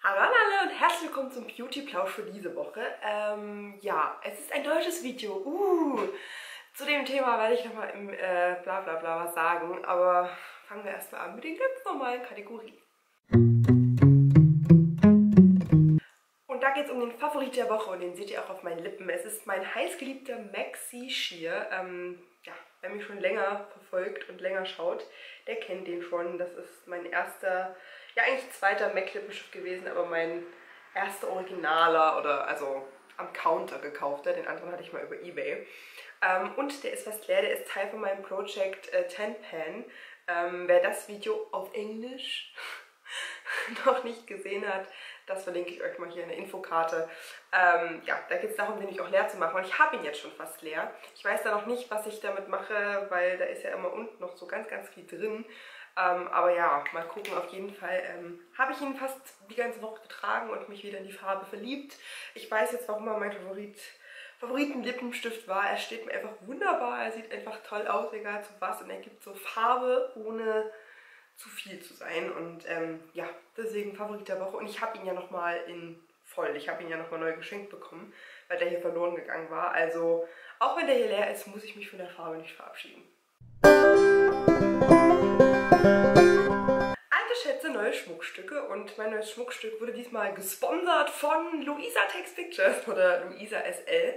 Hallo an alle und herzlich willkommen zum Beauty-Plausch für diese Woche. Ja, es ist ein deutsches Video. Zu dem Thema werde ich nochmal im Blablabla was sagen, aber fangen wir erstmal an mit den ganz normalen Kategorien. Und da geht es um den Favorit der Woche und den seht ihr auch auf meinen Lippen. Es ist mein heißgeliebter Maxi Sheer. Ja, wer mich schon länger verfolgt und länger schaut, der kennt den schon. Das ist mein erster, ja eigentlich zweiter MAC-Lippenstift gewesen, aber mein erster originaler oder also am Counter gekaufter. Den anderen hatte ich mal über eBay. Und der ist fast leer, der ist Teil von meinem Project 10 Pan. Wer das Video auf Englisch noch nicht gesehen hat, das verlinke ich euch mal hier in der Infokarte. Ja, da geht es darum, den auch leer zu machen. Und ich habe ihn jetzt schon fast leer. Ich weiß da noch nicht, was ich damit mache, weil da ist ja immer unten noch so ganz, ganz viel drin. Aber ja, mal gucken. Auf jeden Fall habe ich ihn fast die ganze Woche getragen und mich wieder in die Farbe verliebt. Ich weiß jetzt, warum er mein Favoriten-Lippenstift war. Er steht mir einfach wunderbar. Er sieht einfach toll aus, egal zu was. Und er gibt so Farbe, ohne zu viel zu sein. Und ja, deswegen Favorit der Woche. Und ich habe ihn ja nochmal in voll. Ich habe ihn ja nochmal neu geschenkt bekommen, weil der hier verloren gegangen war. Also, auch wenn der hier leer ist, muss ich mich von der Farbe nicht verabschieden. Alte Schätze, neue Schmuckstücke. Und mein neues Schmuckstück wurde diesmal gesponsert von Luisa Takes Pictures oder Luisa SL.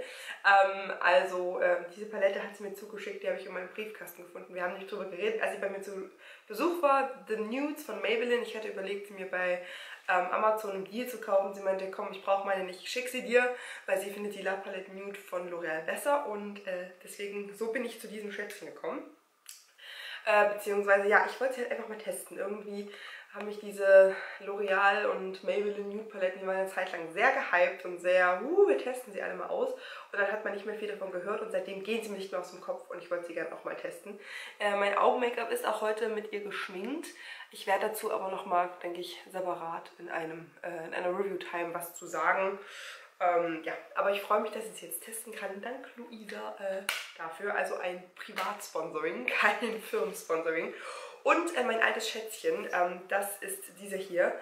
Diese Palette hat sie mir zugeschickt, die habe ich in meinem Briefkasten gefunden. Wir haben nicht drüber geredet, als sie bei mir zu Besuch war. The Nudes von Maybelline. Ich hatte überlegt, sie mir bei Amazon im Deal zu kaufen. Sie meinte, komm, ich brauche meine nicht, ich schicke sie dir, weil sie findet die La Palette Nude von L'Oreal besser. Und deswegen, so bin ich zu diesem Schätzchen gekommen. Beziehungsweise, ja, ich wollte sie halt einfach mal testen. Irgendwie haben mich diese L'Oreal und Maybelline Nude Paletten, die waren eine Zeit lang sehr gehypt und sehr, wir testen sie alle mal aus. Und dann hat man nicht mehr viel davon gehört und seitdem gehen sie mir nicht mehr aus dem Kopf und ich wollte sie gerne auch mal testen. Mein Augen-Make-up ist auch heute mit ihr geschminkt. Ich werde dazu aber nochmal, denke ich, separat in einer Review-Time was zu sagen. Ja, aber ich freue mich, dass ich es jetzt testen kann. Dank Luisa dafür. Also ein Privatsponsoring, kein Firmensponsoring. Und mein altes Schätzchen, das ist diese hier.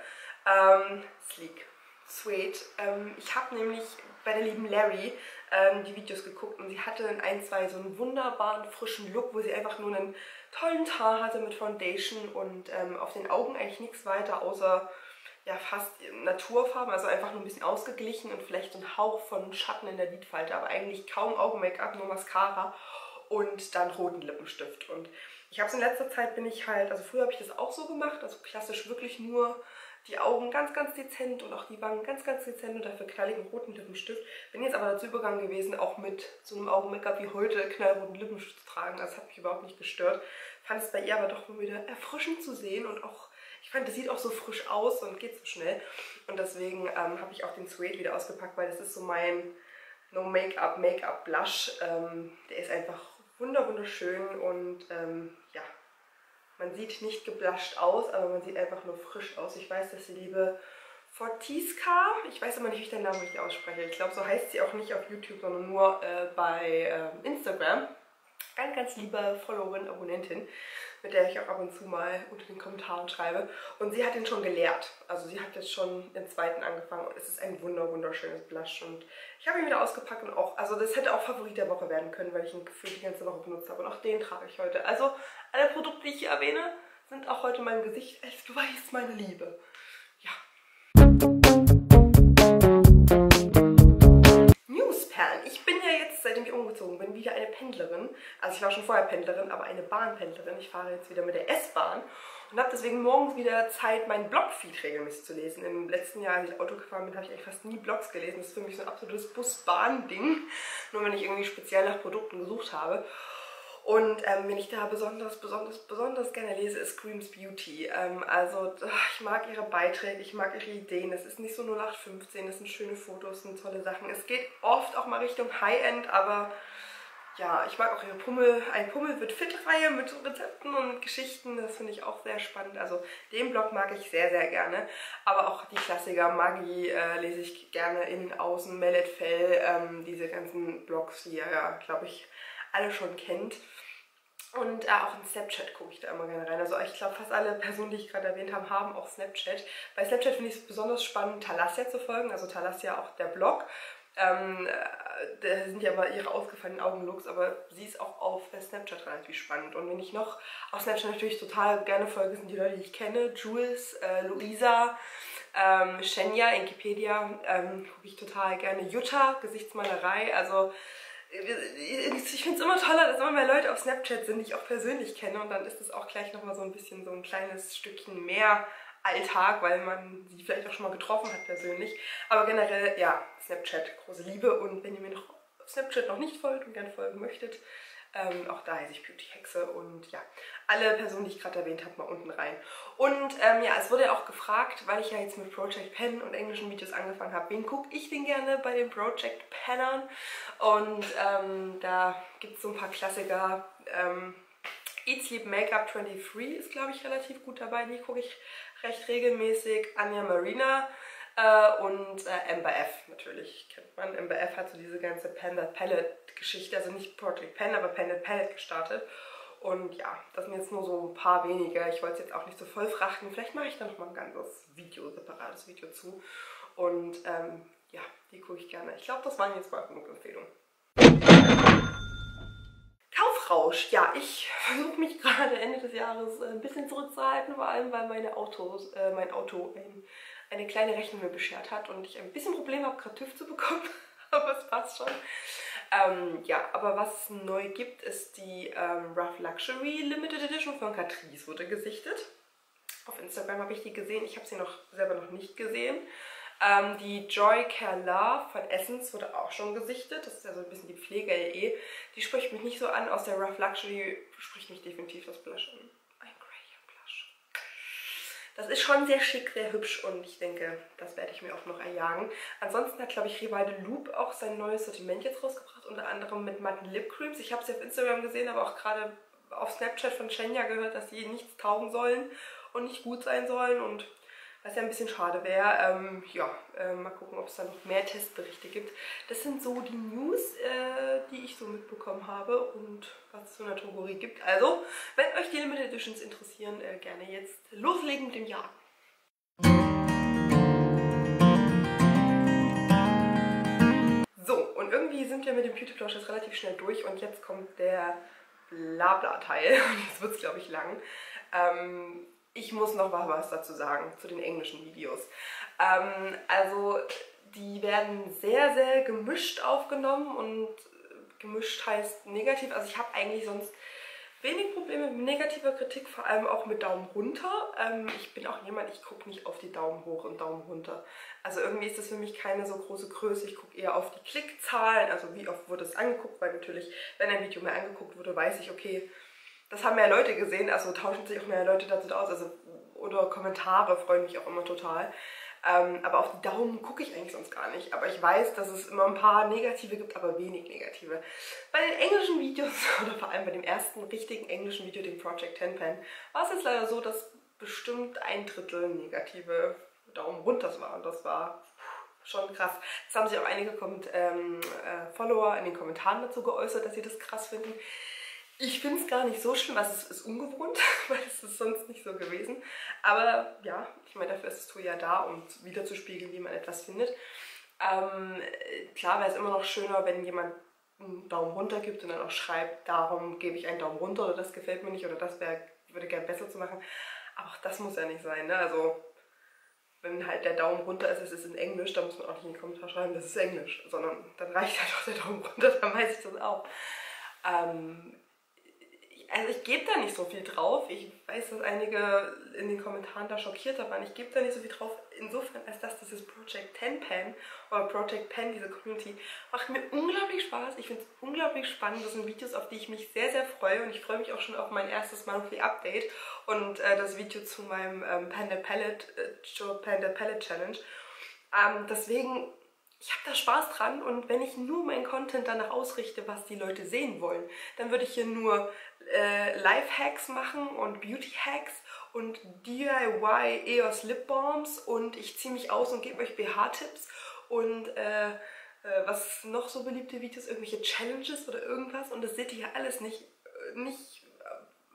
Sleek. Sweet. Ich habe nämlich bei der lieben Larry die Videos geguckt und sie hatte in ein, zwei so einen wunderbaren frischen Look, wo sie einfach nur einen tollen Teint hatte mit Foundation und auf den Augen eigentlich nichts weiter außer ja fast Naturfarben, also einfach nur ein bisschen ausgeglichen und vielleicht so ein Hauch von Schatten in der Lidfalte, aber eigentlich kaum Augen-Make-up, nur Mascara und dann roten Lippenstift. Und ich habe es in letzter Zeit also früher habe ich das auch so gemacht, also klassisch wirklich nur die Augen ganz, ganz dezent und auch die Wangen ganz, ganz dezent und dafür knalligen roten Lippenstift. Bin jetzt aber dazu übergegangen gewesen, auch mit so einem Augen-Make-up wie heute knallroten Lippenstift zu tragen. Das hat mich überhaupt nicht gestört. Fand es bei ihr aber doch mal wieder erfrischend zu sehen und auch ich fand, das sieht auch so frisch aus und geht so schnell. Und deswegen habe ich auch den Suede wieder ausgepackt, weil das ist so mein No-Make-up Blush. Der ist einfach wunderschön und ja, man sieht nicht geblusht aus, aber man sieht einfach nur frisch aus. Ich weiß, dass die liebe Fortiska, ich weiß aber nicht, wie ich den Namen richtig ausspreche. Ich glaube, so heißt sie auch nicht auf YouTube, sondern nur bei Instagram. Ganz, ganz liebe Followerin, Abonnentin, mit der ich auch ab und zu mal unter den Kommentaren schreibe. Und sie hat ihn schon geleert. Also sie hat jetzt schon den zweiten angefangen und es ist ein wunderschönes Blush. Und ich habe ihn wieder ausgepackt und auch, also das hätte auch Favorit der Woche werden können, weil ich ihn gefühlt die ganze Woche benutzt habe. Und auch den trage ich heute. Also alle Produkte, die ich hier erwähne, sind auch heute in meinem Gesicht als Beweis meiner Liebe. Ja. Ich bin ja jetzt, seitdem ich umgezogen bin, wieder eine Pendlerin. Also ich war schon vorher Pendlerin, aber eine Bahnpendlerin. Ich fahre jetzt wieder mit der S-Bahn und habe deswegen morgens wieder Zeit, meinen Blogfeed regelmäßig zu lesen. Im letzten Jahr, als ich Auto gefahren bin, habe ich eigentlich fast nie Blogs gelesen. Das ist für mich so ein absolutes Bus-Bahn-Ding. Nur wenn ich irgendwie speziell nach Produkten gesucht habe. Und wenn ich da besonders gerne lese, ist Screams Beauty. Ich mag ihre Beiträge, ich mag ihre Ideen. Es ist nicht so 0815, das sind schöne Fotos, sind tolle Sachen. Es geht oft auch mal Richtung High-End, aber ja, ich mag auch ihre Ein Pummel wird fit-Reihe mit Rezepten und Geschichten. Das finde ich auch sehr spannend. Also den Blog mag ich sehr, sehr gerne. Aber auch die Klassiker, Maggi lese ich gerne, Innen, Außen, Mellet Fell, diese ganzen Blogs, die ihr ja, glaube ich, alle schon kennt. Und auch in Snapchat gucke ich da immer gerne rein. Also ich glaube, fast alle Personen, die ich gerade erwähnt habe, haben auch Snapchat. Bei Snapchat finde ich es besonders spannend, Thalassia zu folgen. Also Thalassia auch der Blog. Da sind ja immer ihre ausgefallenen Augenlooks, aber sie ist auch auf Snapchat relativ spannend. Und wenn ich noch auf Snapchat natürlich total gerne folge, sind die Leute, die ich kenne. Jules, Luisa, Shenya, Wikipedia, gucke ich total gerne. Jutta, Gesichtsmalerei, also ich finde es immer toller, dass immer mehr Leute auf Snapchat sind, die ich auch persönlich kenne, und dann ist es auch gleich nochmal so ein bisschen so ein kleines Stückchen mehr Alltag, weil man sie vielleicht auch schon mal getroffen hat persönlich. Aber generell, ja, Snapchat, große Liebe, und wenn ihr mir noch auf Snapchat noch nicht folgt und gerne folgen möchtet, auch da heiße ich Beauty Hexe, und ja, alle Personen, die ich gerade erwähnt habe, mal unten rein. Und ja, es wurde ja auch gefragt, weil ich ja jetzt mit Project Pen und englischen Videos angefangen habe, wen gucke ich denn gerne bei den Project Pennern? Und da gibt es so ein paar Klassiker. Eat Sleep Makeup 23 ist, glaube ich, relativ gut dabei, die gucke ich recht regelmäßig. Anja Marina und Amber F natürlich, kennt man. Amber F hat so diese ganze Pen That Palette Geschichte, also nicht Project Pen, aber Pen That Palette gestartet. Und ja, das sind jetzt nur so ein paar wenige. Ich wollte es jetzt auch nicht so voll frachten. Vielleicht mache ich da nochmal ein ganzes Video, separates Video zu. Und ja, die gucke ich gerne. Ich glaube, das waren jetzt mal genug Empfehlungen. Kaufrausch. Ja, ich versuche mich gerade Ende des Jahres ein bisschen zurückzuhalten, vor allem weil mein Auto eine kleine Rechnung mir beschert hat und ich ein bisschen Probleme habe, gerade TÜV zu bekommen. Aber es passt schon. Ja, aber was es neu gibt, ist die Rough Luxury Limited Edition von Catrice, wurde gesichtet. Auf Instagram habe ich die gesehen, ich habe sie selber noch nicht gesehen. Die Joy Care Love von Essence wurde auch schon gesichtet. Das ist ja so ein bisschen die Pflege-LE. Die spricht mich nicht so an. Aus der Rough Luxury spricht mich definitiv das Blush an. Ein Graham Blush. Das ist schon sehr schick, sehr hübsch, und ich denke, das werde ich mir auch noch erjagen. Ansonsten hat, glaube ich, Rivide Loop auch sein neues Sortiment jetzt rausgebracht, unter anderem mit matten Lip Creams. Ich habe sie auf Instagram gesehen, aber auch gerade auf Snapchat von Shenya gehört, dass sie nichts taugen sollen und nicht gut sein sollen, und was ja ein bisschen schade wäre. Ja, mal gucken, ob es da noch mehr Testberichte gibt. Das sind so die News, die ich so mitbekommen habe und was es so in der Drogerie gibt. Also, wenn euch die Limited Editions interessieren, gerne jetzt loslegen mit dem Jagen. So, und irgendwie sind wir mit dem Beauty-Plausch jetzt relativ schnell durch, und jetzt kommt der Blabla-Teil. Jetzt wird es, glaube ich, lang. Ich muss noch mal was dazu sagen, zu den englischen Videos. Also die werden sehr, sehr gemischt aufgenommen, und gemischt heißt negativ. Also ich habe eigentlich sonst wenig Probleme mit negativer Kritik, vor allem auch mit Daumen runter. Ich bin auch jemand, ich gucke nicht auf die Daumen hoch und Daumen runter. Also irgendwie ist das für mich keine so große Größe. Ich gucke eher auf die Klickzahlen, also wie oft wurde es angeguckt, weil natürlich, wenn ein Video mehr angeguckt wurde, weiß ich, okay, das haben mehr Leute gesehen, also tauschen sich auch mehr Leute dazu aus, also, oder Kommentare freuen mich auch immer total. Aber auf die Daumen gucke ich eigentlich sonst gar nicht. Aber ich weiß, dass es immer ein paar negative gibt, aber wenig negative. Bei den englischen Videos, oder vor allem bei dem ersten richtigen englischen Video, dem Project 10 Pen, war es jetzt leider so, dass bestimmt 1/3 negative Daumen runter war. Und das war schon krass. Es haben sich auch einige Follower in den Kommentaren dazu geäußert, dass sie das krass finden. Ich finde es gar nicht so schlimm, also es ist ungewohnt, weil es ist sonst nicht so gewesen. Aber ja, ich meine, dafür ist das Tool ja da, um wiederzuspiegeln, wie man etwas findet. Klar wäre es immer noch schöner, wenn jemand einen Daumen runter gibt und dann auch schreibt, darum gebe ich einen Daumen runter, oder das gefällt mir nicht, oder das würde gerne besser zu machen. Aber auch das muss ja nicht sein, ne? Also wenn halt der Daumen runter ist, es ist in Englisch, dann muss man auch nicht in die Kommentare schreiben, das ist Englisch, sondern dann reicht halt auch der Daumen runter, dann weiß ich das auch. Also ich gebe da nicht so viel drauf. Ich weiß, dass einige in den Kommentaren da schockiert waren. Ich gebe da nicht so viel drauf. Insofern, als dass dieses Project 10 Pen oder Project Pen, diese Community, macht mir unglaublich Spaß. Ich finde es unglaublich spannend. Das sind Videos, auf die ich mich sehr, sehr freue. Und ich freue mich auch schon auf mein erstes Monthly Update und das Video zu meinem Pen That Palette Challenge. Deswegen, ich habe da Spaß dran, und wenn ich nur meinen Content danach ausrichte, was die Leute sehen wollen, dann würde ich hier nur Life-Hacks machen und Beauty-Hacks und DIY EOS Lip Balms, und ich ziehe mich aus und gebe euch BH-Tipps und was noch so beliebte Videos, irgendwelche Challenges oder irgendwas, und das seht ihr hier alles nicht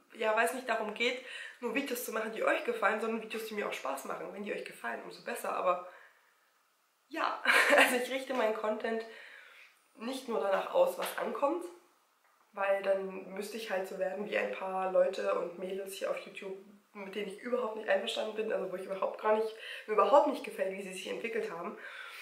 ja, weil es nicht darum geht, nur Videos zu machen, die euch gefallen, sondern Videos, die mir auch Spaß machen. Wenn die euch gefallen, umso besser. Aber ja, also ich richte meinen Content nicht nur danach aus, was ankommt, weil dann müsste ich halt so werden wie ein paar Leute und Mädels hier auf YouTube, mit denen ich überhaupt nicht einverstanden bin, also wo ich mir überhaupt nicht gefällt, wie sie sich entwickelt haben.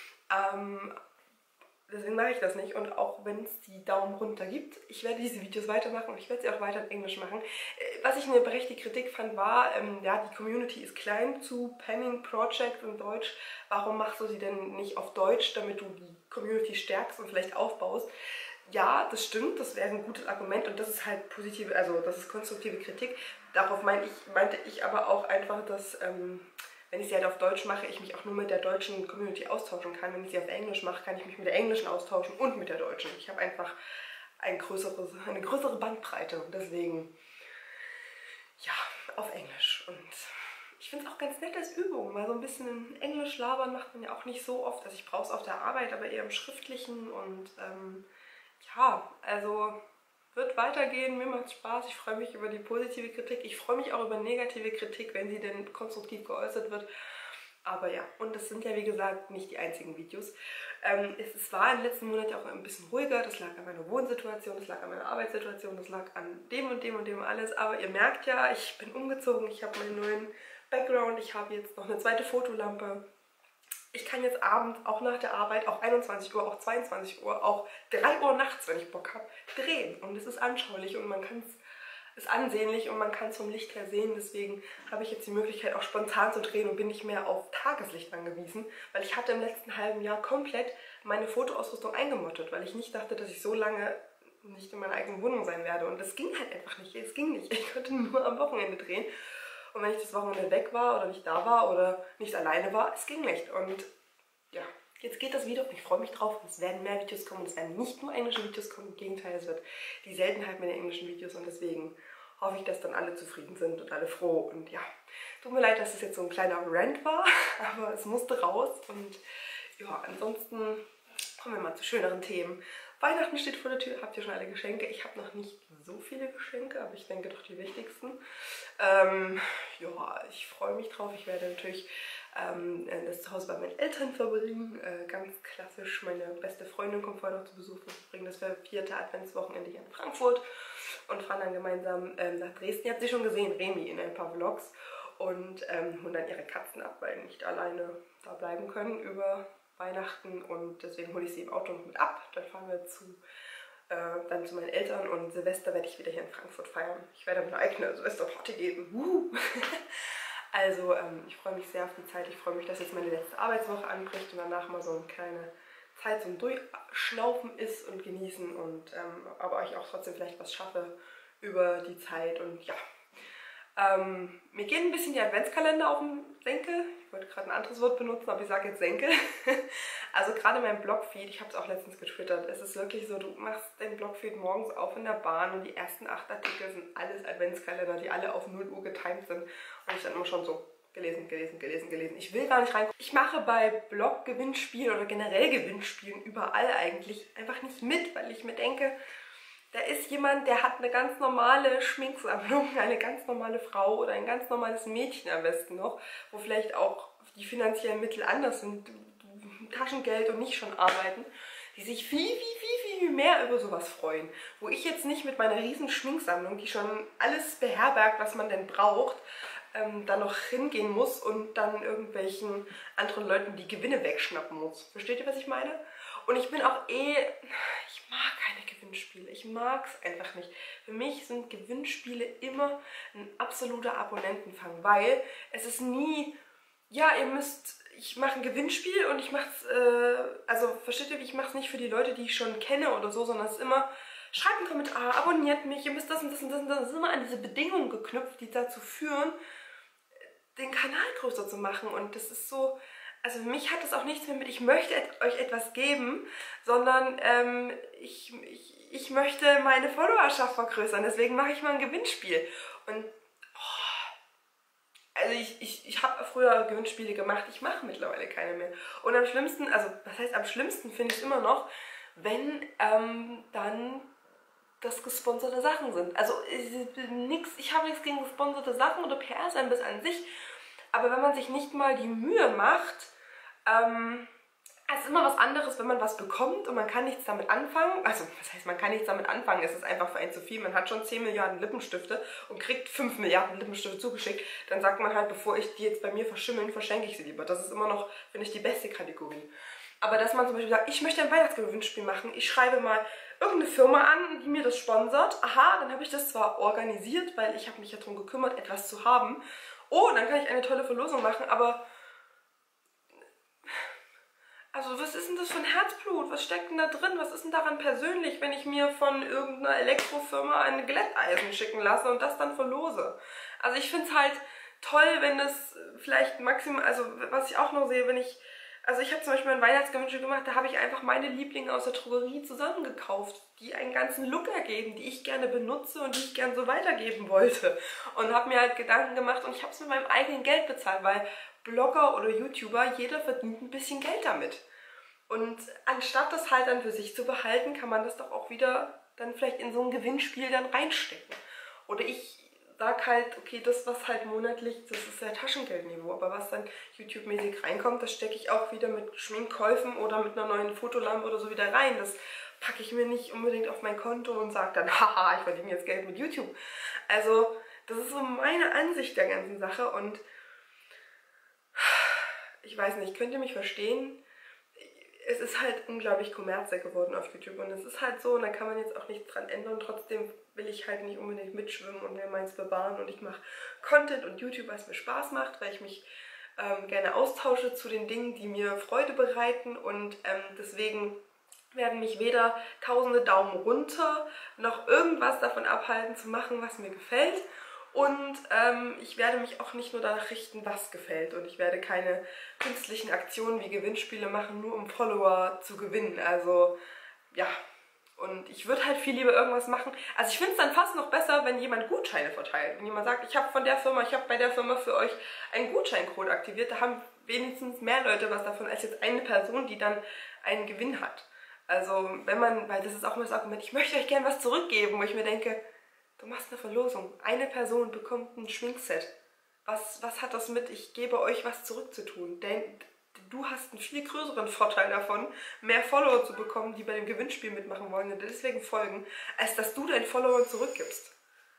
Deswegen mache ich das nicht, und auch wenn es die Daumen runter gibt, ich werde diese Videos weitermachen und ich werde sie auch weiter in Englisch machen. Was ich eine berechtigte Kritik fand, war, ja, die Community ist klein zu Penning Project in Deutsch. Warum machst du sie denn nicht auf Deutsch, damit du die Community stärkst und vielleicht aufbaust? Ja, das stimmt, das wäre ein gutes Argument und das ist halt positive, also das ist konstruktive Kritik. Darauf meinte ich aber auch einfach, dass wenn ich sie halt auf Deutsch mache, ich mich auch nur mit der deutschen Community austauschen kann. Wenn ich sie auf Englisch mache, kann ich mich mit der englischen austauschen und mit der deutschen. Ich habe einfach eine größere Bandbreite und deswegen, ja, auf Englisch. Und ich finde es auch ganz nett als Übung, weil so ein bisschen in Englisch labern macht man ja auch nicht so oft. Also ich brauche es auf der Arbeit, aber eher im Schriftlichen und ja, also wird weitergehen, mir macht Spaß, ich freue mich über die positive Kritik, ich freue mich auch über negative Kritik, wenn sie denn konstruktiv geäußert wird. Aber ja, und das sind ja wie gesagt nicht die einzigen Videos. Es war im letzten Monat ja auch ein bisschen ruhiger, das lag an meiner Wohnsituation, das lag an meiner Arbeitssituation, das lag an dem und dem und dem alles. Aber ihr merkt ja, ich bin umgezogen, ich habe meinen neuen Background, ich habe jetzt noch eine zweite Fotolampe. Ich kann jetzt abends, auch nach der Arbeit, auch 21 Uhr, auch 22 Uhr, auch 3 Uhr nachts, wenn ich Bock habe, drehen. Und es ist anschaulich und man kann es ist ansehnlich und man kann es vom Licht her sehen. Deswegen habe ich jetzt die Möglichkeit, auch spontan zu drehen und bin nicht mehr auf Tageslicht angewiesen. Weil ich hatte im letzten halben Jahr komplett meine Fotoausrüstung eingemottet, weil ich nicht dachte, dass ich so lange nicht in meiner eigenen Wohnung sein werde. Und das ging halt einfach nicht. Es ging nicht. Ich konnte nur am Wochenende drehen. Und wenn ich das Wochenende weg war oder nicht da war oder nicht alleine war, es ging nicht. Und ja, jetzt geht das wieder und ich freue mich drauf. Es werden mehr Videos kommen und es werden nicht nur englische Videos kommen. Im Gegenteil, es wird die Seltenheit mit den englischen Videos und deswegen hoffe ich, dass dann alle zufrieden sind und alle froh. Und ja, tut mir leid, dass es jetzt so ein kleiner Rant war, aber es musste raus. Und ja, ansonsten kommen wir mal zu schöneren Themen. Weihnachten steht vor der Tür, habt ihr schon alle Geschenke? Ich habe noch nicht so viele Geschenke, aber ich denke doch die wichtigsten. Ja, ich freue mich drauf. Ich werde natürlich das Zuhause bei meinen Eltern verbringen. Ganz klassisch, meine beste Freundin kommt vorher noch zu Besuch. Wir verbringen das 4. Adventswochenende hier in Frankfurt und fahren dann gemeinsam nach Dresden. Ihr habt sie schon gesehen, Remi, in ein paar Vlogs. Und holen dann ihre Katzen ab, weil nicht alleine da bleiben können über Weihnachten und deswegen hole ich sie im Auto noch mit ab. Dann fahren wir dann zu meinen Eltern und Silvester werde ich wieder hier in Frankfurt feiern. Ich werde mir eine eigene Silvesterparty geben. Also ich freue mich sehr auf die Zeit. Ich freue mich, dass jetzt meine letzte Arbeitswoche anbricht und danach mal so eine kleine Zeit zum Durchschnaufen ist und genießen und aber ich auch trotzdem vielleicht was schaffe über die Zeit und ja. Mir gehen ein bisschen die Adventskalender auf den Senkel. Ich wollte gerade ein anderes Wort benutzen, aber ich sage jetzt Senkel. Also gerade mein Blogfeed, ich habe es auch letztens getwittert, es ist wirklich so, du machst den Blogfeed morgens auf in der Bahn und die ersten 8 Artikel sind alles Adventskalender, die alle auf 0 Uhr getimt sind. Und ich dann immer schon so gelesen. Ich will gar nicht rein. Ich mache bei Blog-Gewinnspielen oder generell Gewinnspielen überall eigentlich einfach nicht mit, weil ich mir denke, da ist jemand, der hat eine ganz normale Schminksammlung, eine ganz normale Frau oder ein ganz normales Mädchen am besten noch, wo vielleicht auch die finanziellen Mittel anders sind, Taschengeld und nicht schon arbeiten, die sich viel mehr über sowas freuen. Wo ich jetzt nicht mit meiner riesen Schminksammlung, die schon alles beherbergt, was man denn braucht, dann noch hingehen muss und dann irgendwelchen anderen Leuten die Gewinne wegschnappen muss. Versteht ihr, was ich meine? Und ich bin auch ich mag keine Gewinnspiele. Ich mag es einfach nicht. Für mich sind Gewinnspiele immer ein absoluter Abonnentenfang, weil es ist nie, ja, ich mache ein Gewinnspiel und ich mache es, also versteht ihr, ich mache es nicht für die Leute, die ich schon kenne oder so, sondern es ist immer, schreibt einen Kommentar, abonniert mich, ihr müsst das und das und das und das. Es ist immer an diese Bedingungen geknüpft, die dazu führen, den Kanal größer zu machen. Und das ist so, also für mich hat das auch nichts mehr mit, ich möchte euch etwas geben, sondern ich möchte meine Followerschaft vergrößern. Deswegen mache ich mal ein Gewinnspiel. Und also ich habe früher Gewinnspiele gemacht, ich mache mittlerweile keine mehr. Und am schlimmsten, also was heißt am schlimmsten, finde ich immer noch, wenn dann das gesponserte Sachen sind. Also ich habe nichts gegen gesponserte Sachen oder PR-Service an sich, aber wenn man sich nicht mal die Mühe macht, es ist immer was anderes, wenn man was bekommt und man kann nichts damit anfangen. Also, was heißt, man kann nichts damit anfangen? Es ist einfach für einen zu viel. Man hat schon 10 Milliarden Lippenstifte und kriegt 5 Milliarden Lippenstifte zugeschickt. Dann sagt man halt, bevor ich die jetzt bei mir verschimmeln, verschenke ich sie lieber. Das ist immer noch, finde ich, die beste Kategorie. Aber dass man zum Beispiel sagt, ich möchte ein Weihnachtsgewinnspiel machen, ich schreibe mal irgendeine Firma an, die mir das sponsert. Aha, dann habe ich das zwar organisiert, weil ich habe mich ja darum gekümmert, etwas zu haben. Oh, dann kann ich eine tolle Verlosung machen, aber... Also was ist denn das für ein Herzblut? Was steckt denn da drin? Was ist denn daran persönlich, wenn ich mir von irgendeiner Elektrofirma ein Glätteisen schicken lasse und das dann verlose? Also ich finde es halt toll, wenn das vielleicht maximal, also was ich auch noch sehe, wenn ich, also ich habe zum Beispiel ein Weihnachtsgewinnspiel gemacht, da habe ich einfach meine Lieblinge aus der Drogerie zusammengekauft, die einen ganzen Look ergeben, die ich gerne benutze und die ich gerne so weitergeben wollte. Und habe mir halt Gedanken gemacht und ich habe es mit meinem eigenen Geld bezahlt, weil Blogger oder YouTuber, jeder verdient ein bisschen Geld damit. Und anstatt das halt dann für sich zu behalten, kann man das doch auch wieder dann vielleicht in so ein Gewinnspiel dann reinstecken. Oder ich sag halt, okay, das was halt monatlich, das ist ja Taschengeldniveau, aber was dann YouTube-mäßig reinkommt, das stecke ich auch wieder mit Schminkkäufen oder mit einer neuen Fotolampe oder so wieder rein. Das packe ich mir nicht unbedingt auf mein Konto und sage dann, haha, ich verdiene jetzt Geld mit YouTube. Also das ist so meine Ansicht der ganzen Sache und ich weiß nicht, könnt ihr mich verstehen? Es ist halt unglaublich kommerziell geworden auf YouTube und es ist halt so und da kann man jetzt auch nichts dran ändern. Trotzdem will ich halt nicht unbedingt mitschwimmen und mir meins bewahren und ich mache Content und YouTube, was mir Spaß macht, weil ich mich gerne austausche zu den Dingen, die mir Freude bereiten und deswegen werden mich weder tausende Daumen runter noch irgendwas davon abhalten zu machen, was mir gefällt. Und ich werde mich auch nicht nur danach richten, was gefällt. Und ich werde keine künstlichen Aktionen wie Gewinnspiele machen, nur um Follower zu gewinnen. Also, ja. Und ich würde halt viel lieber irgendwas machen. Also ich finde es dann fast noch besser, wenn jemand Gutscheine verteilt. Wenn jemand sagt, ich habe von der Firma, ich habe bei der Firma für euch einen Gutscheincode aktiviert. Da haben wenigstens mehr Leute was davon, als jetzt eine Person, die dann einen Gewinn hat. Also wenn man, weil das ist auch immer das Argument, ich möchte euch gerne was zurückgeben, wo ich mir denke... Du machst eine Verlosung. Eine Person bekommt ein Schminkset. Was hat das mit, ich gebe euch was zurückzutun? Denn du hast einen viel größeren Vorteil davon, mehr Follower zu bekommen, die bei dem Gewinnspiel mitmachen wollen und deswegen folgen, als dass du deinen Followern zurückgibst.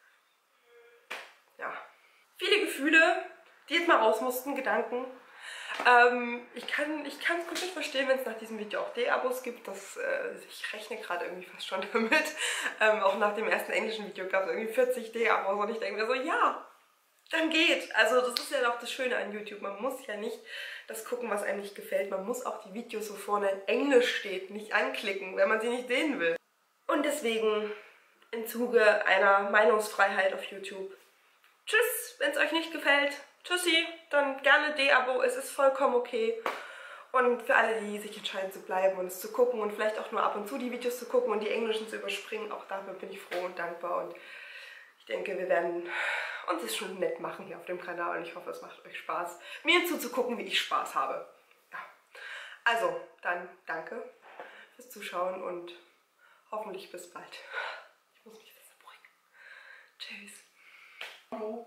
Ja. Viele Gefühle, die jetzt mal raus mussten, Gedanken. Ich kann es komplett verstehen, wenn es nach diesem Video auch D-Abos gibt. Ich rechne gerade irgendwie fast schon damit. Auch nach dem ersten englischen Video gab es irgendwie 40 D-Abos und ich denke mir so, ja, dann geht. Also das ist ja doch das Schöne an YouTube. Man muss ja nicht das gucken, was einem nicht gefällt. Man muss auch die Videos, wo vorne in Englisch steht, nicht anklicken, wenn man sie nicht sehen will. Und deswegen im Zuge einer Meinungsfreiheit auf YouTube. Tschüss, wenn es euch nicht gefällt. Tschüssi, dann gerne D-Abo, es ist vollkommen okay. Und für alle, die sich entscheiden zu bleiben und es zu gucken und vielleicht auch nur ab und zu die Videos zu gucken und die englischen zu überspringen, auch dafür bin ich froh und dankbar. Und ich denke, wir werden uns es schon nett machen hier auf dem Kanal und ich hoffe, es macht euch Spaß, mir zuzugucken, wie ich Spaß habe. Ja. Also, dann danke fürs Zuschauen und hoffentlich bis bald. Ich muss mich jetzt beruhigen. Tschüss. Oh.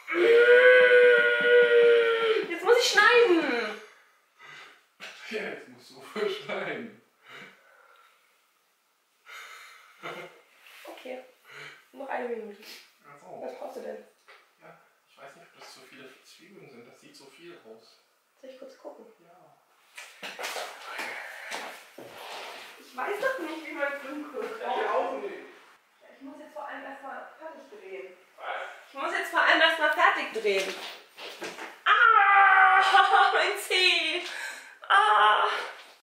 Jetzt muss ich schneiden! Ja, jetzt musst du voll schneiden. Okay. Noch eine Minute. Ach so. Was brauchst du denn? Ja, ich weiß nicht, ob das so viele Zwiebeln sind. Das sieht so viel aus. Soll ich kurz gucken? Ja. Ich weiß doch nicht, wie man Film guckt. Ich auch nicht. Ich muss jetzt vor allem erstmal fertig drehen. Was? Ich muss jetzt vor allem erstmal fertig drehen.